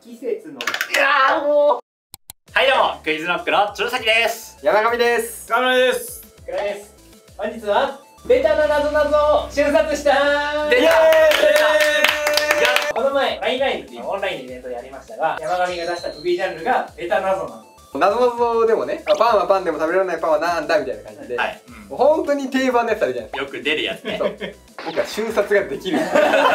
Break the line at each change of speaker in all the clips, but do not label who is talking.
季節の。
いやーもう。はいどうも、クイズノックの鶴崎です。
山上です。
河村です。
くらです。本日はベタな謎々を瞬殺したー。
出た。
この前ラインラインっていうオンラインのイベントでやりましたが、山上が出した得意ジャンルがベタ謎々。
なぞなぞでもね、パンはパンでも食べられないパンはなんだみたいな感じで、
はい。
もう本当に定番のやつあるじゃないです
よく出るやつね。
か。そう僕は瞬殺ができる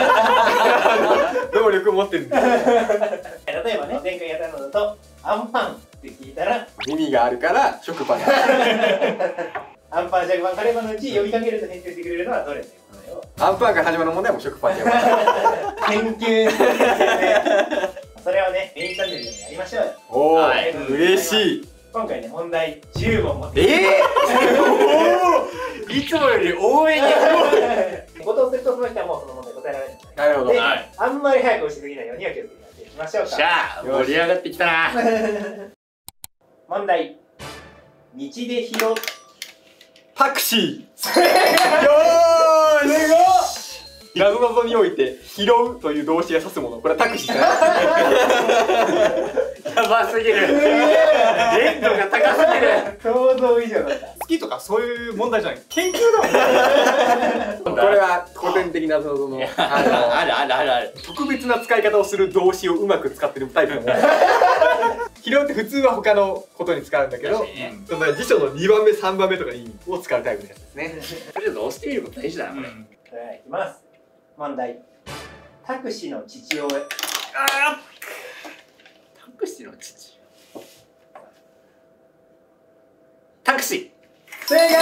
能力を持ってるんですよ。
例えばね、前回やったのだとアンパンって聞いたら
耳があるから食パンだ。
アンパン、食パン、カレーパンのうち呼びかけると返事してくれるのはどれということよ。
アンパンから始まる問題も食パンでよ。
研究それをね、メインチャンネルでもやりましょうよ。
お
は
ー、
い
嬉しい。
今回ね、問題10問持って
いつもより多めに。
ご答するとその人はもうその問題答えられるんですね。
なるほど。
で、
はい
あんまり早く押しすぎないようには気をつけてやっていきましょうか。
しゃあ、盛り上がってきたな。
問題。道で拾う。
タクシー。よーし。なぞなぞにおいて拾うという動詞が指すもの、これはタクシーじゃない。
やばすぎる。限度が高すぎる。
想像以上だった。
好きとかそういう問題じゃない。研究だもん。
これは古典的ななぞなぞの
あるあるあるある。
特別な使い方をする動詞をうまく使ってるタイプのもの。拾うって普通は他のことに使うんだけど、
確かにね
その辞書の2番目3番目とかにを使うタイプのやつですね。
とりあえず押してみること大事だな、これ。
それではいきます。問題。タクシーの父親。
タクシーの父。タクシ
正解。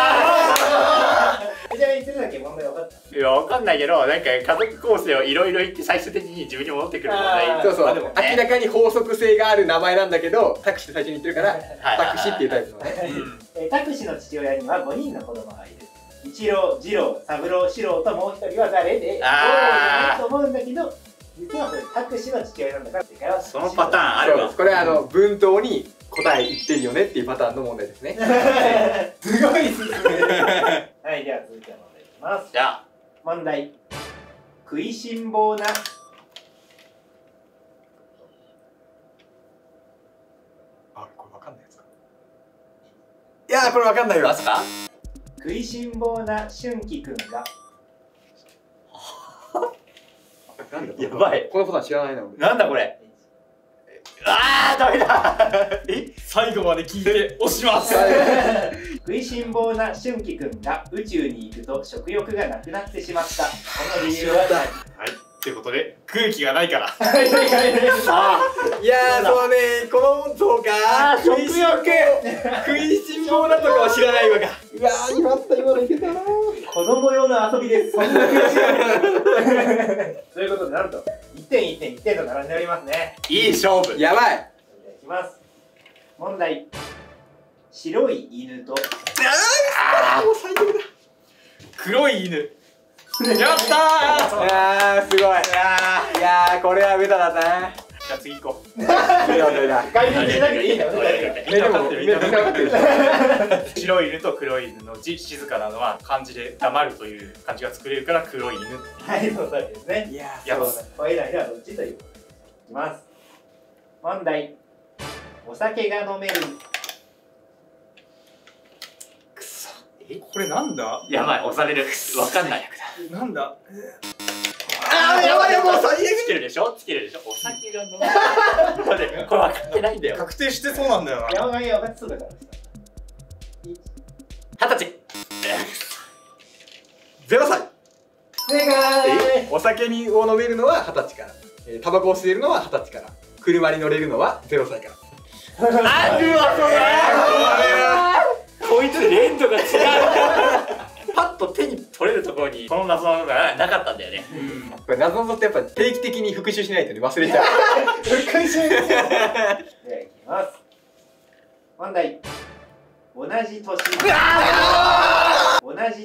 ちなみに鶴崎問題分かった？
ー。いや、わかんないけど、なんか家族構成をいろいろ言って最終的に自分に戻ってくる問題。
そうそう、
まあでもね
明らかに法則性がある名前なんだけど、タクシーって最初に言ってるから、タクシーっていうタイプのね。
タクシーの父親には5人の子供がいる。一郎、二郎、三郎、四郎ともう一人は誰で、
あー
と思うんだけど、実はそれタクシーの父親なんだから正解は
そのパターンあるわ。
これは文頭に答え言ってるよねっていうパターンの問題ですね。
すごい進める。はい、では続いての問題いきます。
じゃあ、
問題。食いしん坊な。
あ、これわかんないやつか。いやー、これわかんないよ。
まさか
食いしん坊な俊樹くんが。
やばい。
このパターン知らないな。俺
なんだこれ。あー、ダメだ。
最後まで聞いて押します。
食いしん坊な俊樹くんが宇宙に行くと食欲がなくなってしまった。この理由は何？
はい。ってことで空気がないから。
さあ、
いやー、そうね、このそうか
あー
食いしん坊食いしん坊だとかは知らないわか。うわー、今のいけたなー。
子供用の遊びです。そんな悔しい。ということでなんと1点1点1点と並んでおりますね。
いい勝負。
やばい。
それではいきます。問題。白い犬と
あ
もう最悪だ。
黒い犬。やったー。
いやー、すごい。いやー、これはベタだな。
じゃあ次行こう。
ベタ。
解説しなくていいんだよね。
でも、みんな分かってるでしょ。
白い犬と黒い犬のうち静かなのは漢字で黙るという漢字が作れるから黒い犬。
はい、その通りですね。
いや
やばい。
これ以外ではどっちということでいきます。問題。お酒が飲める。
くそ。
これなんだ？
やばい、押される。わかんない。
なんだ？
あー、やばいよ、もう最悪。
つけるでしょつけるでしょお酒が飲む。これ分かってないんだよ。
確定してそうなんだよな。
山上が分かってそうだから。
20歳。
0歳。
正解。
お酒を飲めるのは20歳から。タバコを吸えるのは20歳から。車に乗れるのは0歳から。
あるわ、それ。こいつ連度が違う。パッと手に取れるところにこの謎のがなかったんだよね。
これ謎々ってやっぱ定期的に復習しないとね、忘れちゃう。
復習ですよ。ではいきます。問題。同じ年。同じ年。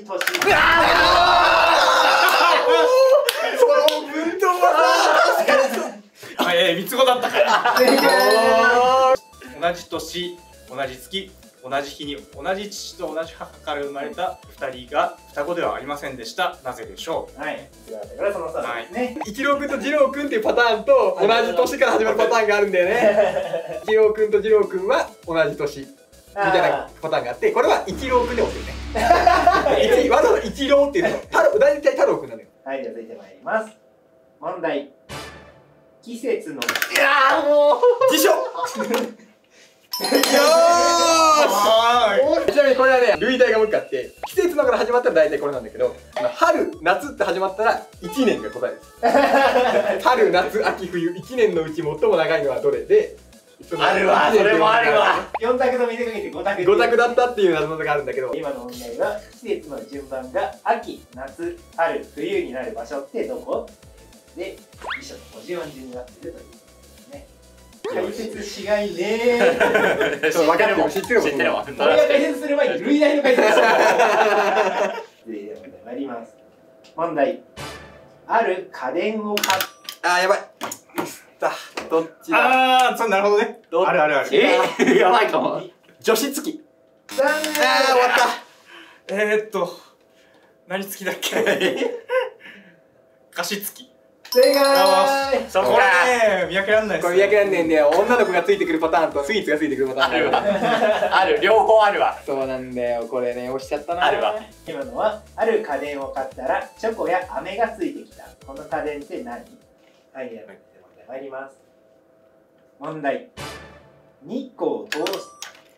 その文頭はさ、確かにそう。
三つ子だったから。
正解。
同じ年、同じ月、同同じ日に同じ父と同じ母から生まれた2人が双子ではありませんでした。なぜでしょう。
はい、だからそのさですね。
一郎くんと二郎くんっていうパターンと同じ年から始まるパターンがあるんだよね。一郎くんと二郎くんは同じ年みたいなパターンがあって、これは一郎くんでもするね。わざわざ一郎っていうの大体太郎くんなのよ。
はい、じゃあ続いてまいります。問題。季節の。
いやーもう辞書。よーし。ちなみにこれはね、類題がもう一個あって、季節のから始まったら大体これなんだけど、春夏って始まったら1年が答えです。春夏秋冬1年のうち最も長いのはどれで、
あるわ、それもあるわ。
4択と見せかけて5択。
5択だったっていう謎があるんだけど、
今の問題は季節の順番が秋、夏、春、冬になる場所ってどこで、辞書の50音順になっているということですね。解説しがいねー。
そう分かってるもん、知ってるもん。
知ってるもん。
俺が解説する前に類題の解説をした続いての問題参ります。問題。ある家電を買っ
あーやばい。どっちだ。
ああ、そう、なるほどね。あるあるある。
やばいかも。
除湿機。
残念。
あー終わった。
何付きだっけ？加湿器。
正解。
そこ
これね、見分けらんないです。
これ見分けらんねえんだよ。女の子がついてくるパターンとスイーツがついてくるパターン
あるわ。ある、両方あるわ。
そうなんだよ。これね、押しちゃったな。
あるわ。
今のはある家電を買ったらチョコや飴がついてきた。この家電って何？はい、では問題参ります。問題。日光を通し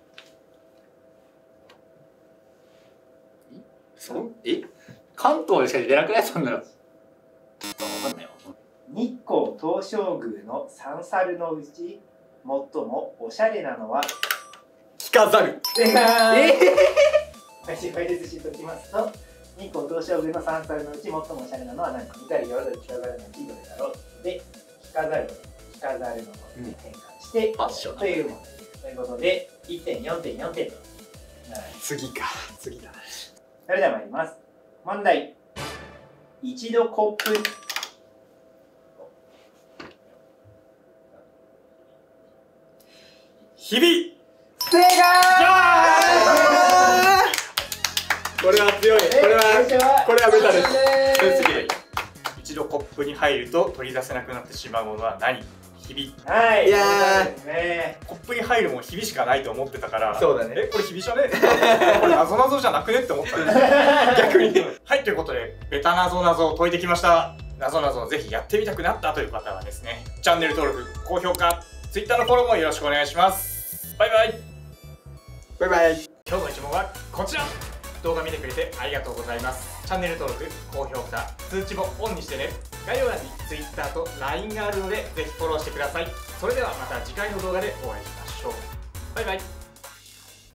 関東でしか出なくないそんなの。わかんないよ。
日光東照宮の三猿のうち最もおしゃれなのは
着飾る。
正解。解説しておきますと、日光東照宮の三猿のうち最もおしゃれなのは何？見たり言わざる着飾るのうちどれだろうで、着飾るの着飾るのに変換して
ファッション
という問題です。ということで1点4点4点と。
次か。次だ。
それでは参ります。問題。一度コップ
日々。
正解。
これは強い。これはベタです。
次。一度コップに入ると取り出せなくなってしまうものは何？日々。
はい。
いや
ー、
コップに入るもん日々しかないと思ってたから。
そうだね。
これ日々じゃねえ？これ謎々じゃなくねって思ったんです。
逆にね。
はい、ということでベタ謎々を解いてきました。謎々をぜひやってみたくなったという方はですね、チャンネル登録、高評価、Twitter のフォローもよろしくお願いします。バイバイ。
バイバイ。
今日の一問はこちら。動画見てくれてありがとうございます。チャンネル登録、高評価、通知もオンにしてね。概要欄に Twitter と LINE があるのでぜひフォローしてください。それではまた次回の動画でお会いしましょう。バイバイ。